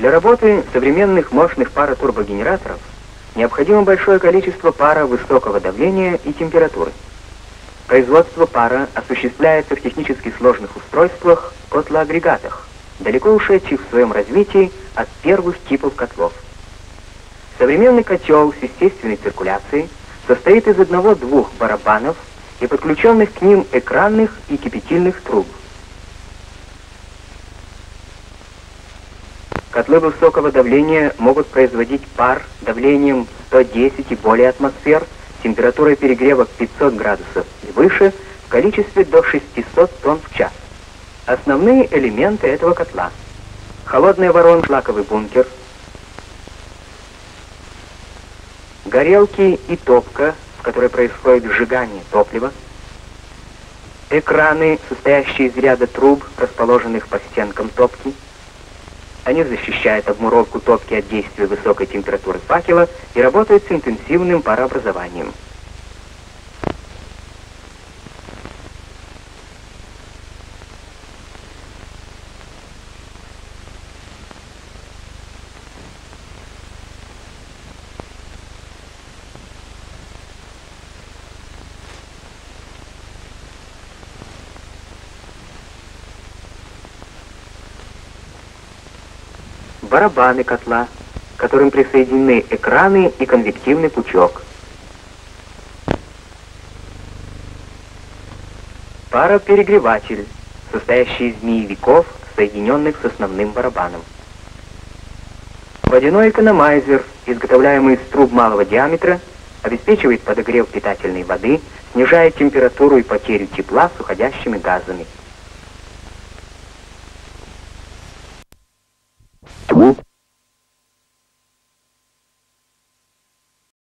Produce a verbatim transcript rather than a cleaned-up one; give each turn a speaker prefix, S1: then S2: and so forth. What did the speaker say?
S1: Для работы современных мощных паротурбогенераторов необходимо большое количество пара высокого давления и температуры. Производство пара осуществляется в технически сложных устройствах, котлоагрегатах, далеко ушедших в своем развитии от первых типов котлов. Современный котел с естественной циркуляцией состоит из одного-двух барабанов и подключенных к ним экранных и кипятильных труб. Котлы высокого давления могут производить пар давлением сто десять и более атмосфер, температурой перегрева пятьсот градусов и выше, в количестве до шестисот тонн в час. Основные элементы этого котла: холодная воронка, шлаковый бункер, горелки и топка, в которой происходит сжигание топлива, экраны, состоящие из ряда труб, расположенных по стенкам топки. Они защищают обмуровку топки от действия высокой температуры факела и работают с интенсивным парообразованием. Барабаны котла, к которым присоединены экраны и конвективный пучок. Пароперегреватель, состоящий из змеевиков, соединенных с основным барабаном. Водяной экономайзер, изготовляемый из труб малого диаметра, обеспечивает подогрев питательной воды, снижает температуру и потерю тепла с уходящими газами.